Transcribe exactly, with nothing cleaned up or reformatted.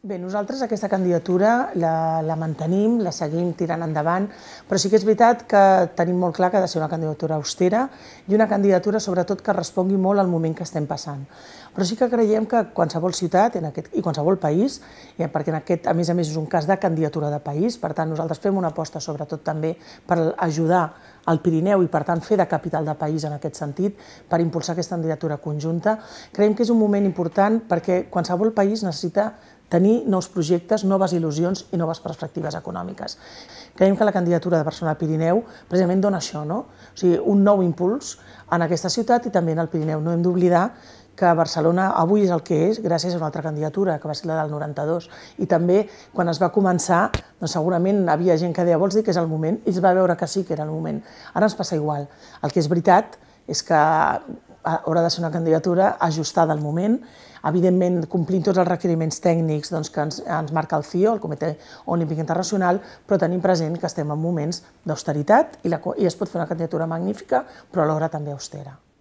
Bé, nosaltres aquesta candidatura la, la mantenim, la seguim tirant endavant, però sí que és veritat que tenim molt clar que ha de ser una candidatura austera i una candidatura sobretot que respongui molt al moment que estem passant. Però sí que creiem que qualsevol ciutat en aquest, i qualsevol país, perquè en aquest, a més a més, és un cas de candidatura de país, per tant nosaltres fem una aposta sobretot també per ajudar al Pirineu i per tant fer de capital de país en aquest sentit, per impulsar aquesta candidatura conjunta. Creiem que és un moment important perquè qualsevol país necessita tenir nous projectes, noves il·lusions i noves perspectives econòmiques. Creiem que la candidatura de Barcelona al Pirineu precisament dona això, no? O sigui, un nou impuls en aquesta ciutat i també en el Pirineu. No hem d'oblidar que Barcelona avui és el que és gràcies a una altra candidatura, que va ser la del noranta-dos. I també, quan es va començar, doncs segurament havia gent que deia vols dir que és el moment, i es va veure que sí que era el moment. Ara ens passa igual. El que és veritat és que haurà de ser una candidatura ajustada al moment, evidentment complint tots els requeriments tècnics doncs, que ens, ens marca el C I O, el Comitè Olímpic Internacional, però tenim present que estem en moments d'austeritat i, la, i es pot fer una candidatura magnífica, però alhora també austera.